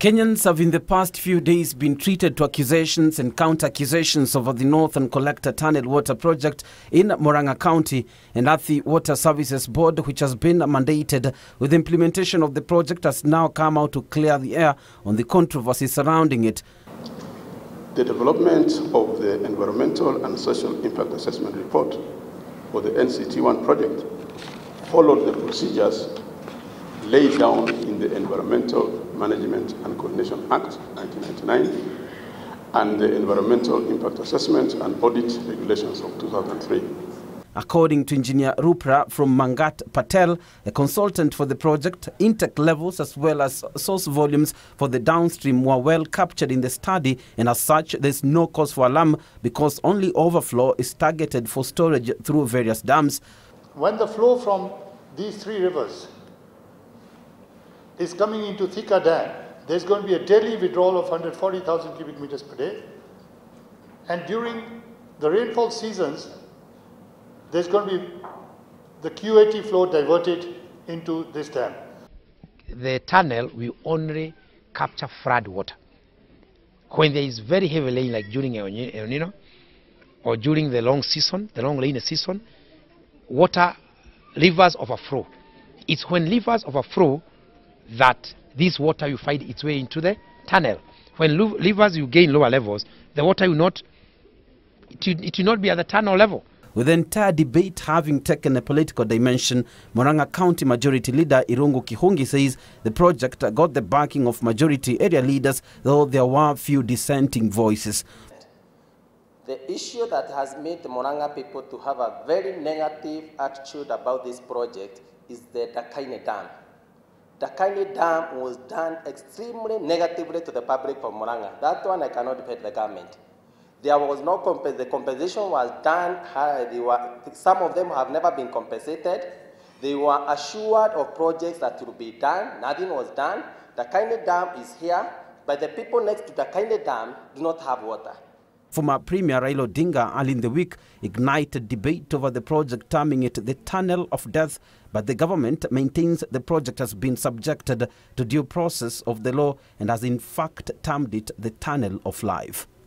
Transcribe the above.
Kenyans have in the past few days been treated to accusations and counter-accusations over the Northern Collector Tunnel Water Project in Murang'a County, and Athi Water Services Board, which has been mandated with the implementation of the project, has now come out to clear the air on the controversy surrounding it. The development of the Environmental and Social Impact Assessment Report for the NCT1 project followed the procedures laid down in the Environmental Management and Coordination Act 1999 and the Environmental Impact Assessment and Audit Regulations of 2003. According to Engineer Rupra from Mangat Patel, a consultant for the project, intake levels as well as source volumes for the downstream were well captured in the study, and as such there's no cause for alarm because only overflow is targeted for storage through various dams. When the flow from these three rivers is coming into Thika Dam, there's going to be a daily withdrawal of 140,000 cubic meters per day, and during the rainfall seasons there's going to be the Q80 flow diverted into this dam. The tunnel will only capture flood water. When there is very heavy rain, like during El Nino or during the long rainy season, rivers overflow. It's when rivers overflow that this water will find its way into the tunnel. When rivers you gain lower levels, the water will not, it will not be at the tunnel level. With the entire debate having taken a political dimension, Murang'a County Majority Leader Irungu Kihungi says the project got the backing of majority area leaders, though there were few dissenting voices. The issue that has made the Murang'a people to have a very negative attitude about this project is the Dakaine Dam. Dakaine Dam was done extremely negatively to the public of Murang'a. That one I cannot debate the government. There was no the compensation was done. Some of them have never been compensated. They were assured of projects that will be done. Nothing was done. The Dakaine Dam is here, but the people next to the Dakaine Dam do not have water. Former Premier Raila Odinga early in the week ignited debate over the project, terming it the tunnel of death, but the government maintains the project has been subjected to due process of the law and has in fact termed it the tunnel of life.